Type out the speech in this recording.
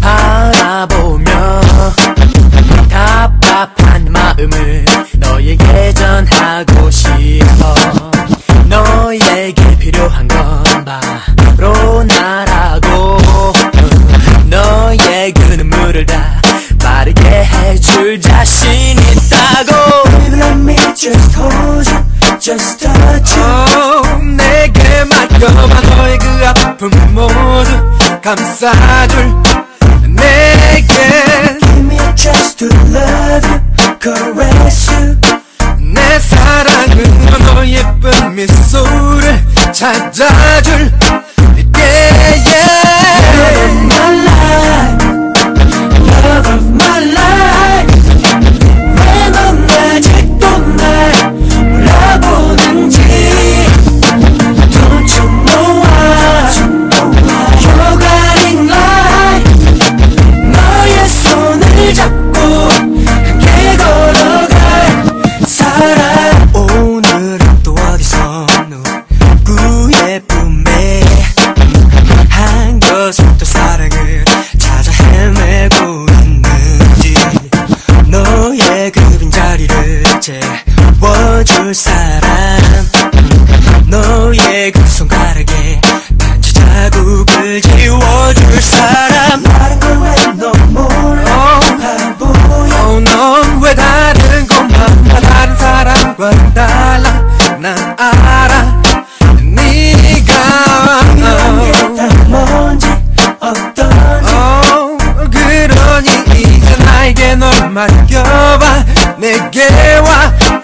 바라보며 답답한 마음을 너에게 전하고 싶어. 너에게 필요한 건 바로 나라고. 너의 그 눈물을 다 빠르게 해줄 자신 있다고. Baby let me just hold you, just touch you. 내게 맡겨봐 너의 그 아픔 모두 감싸줄 내게. Give me a chance to love you, caress you. 내 사랑으로 너 예쁜 미소를 찾아줄 Love of my life, love of my life. 왜 넌 아직도 날 몰라보는지. Don't you know why you're guiding light. 너의 손을 잡고 함께 걸어갈 사람. 오늘은 또 어디서 누구의 품에 한 것은 또 사랑을 찾아 헤매고 있는지. 너의 그 빈자리를 채워줄 사람. 너의 그 손가락에 반지 자국을 지워줄 사람. 다른 걸 왜 너 몰라 바보야. 넌 왜 다른 것만 다른 사람과 달라. 난 알아 네가 이런 게 다 뭔지 어떤지. 그러니 이제 나에게 널 맡겨봐. 내게 와